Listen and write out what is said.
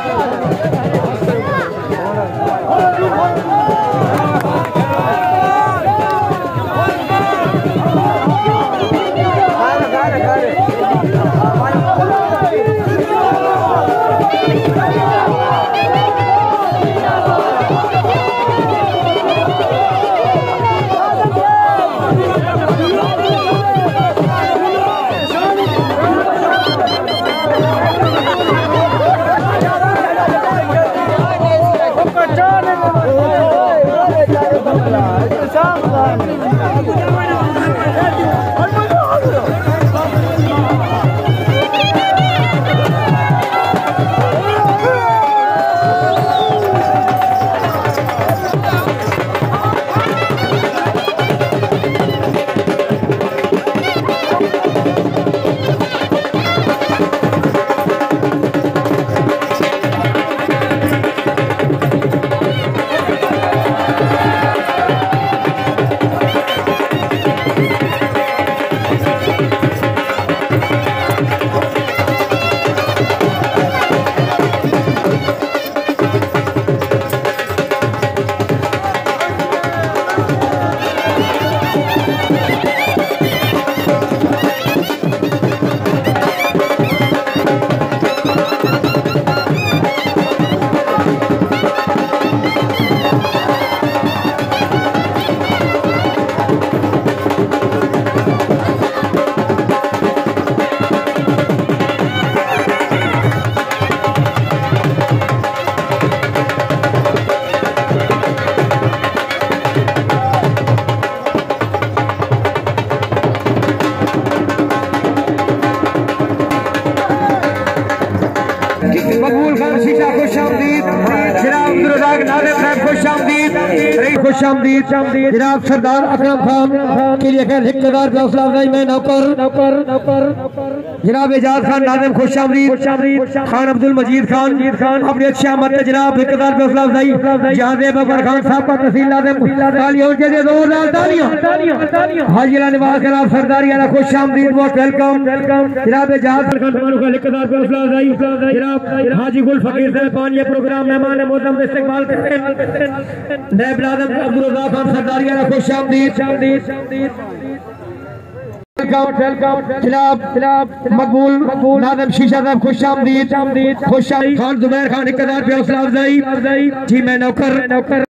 जनाब सरदार एहतशाम खान के लिए खैर हिकदार हौसला अफजाई में नौकर जनाब एजाज खान नाज़िम खुश आमदीद खान अब्दुल मजीद खान अपने अच्छे आमद जनाब हिकदार हौसला अफजाई जहाज़ेब अकबर खान साहब का तहसील हाजिला निवास जनाब सरदारी आला खुश आमदीद मोस्ट वेलकम जनाब एजाज खान हिकदार हौसला अफजाई जनाब हाजी गुल फकीर साहब पान ये प्रोग्राम मेहमान मोहतरम इस्तकबाल करते हैं नायब नाज़िम अब्दुल रज़ाक खान सरदारी आला खुश आमदीद जनाब मकबूल नाज़िम शीशा साहब खुश आमदीद खान जुबैर खान हिकदार पे हौसला अफजाई जी मैं नौकर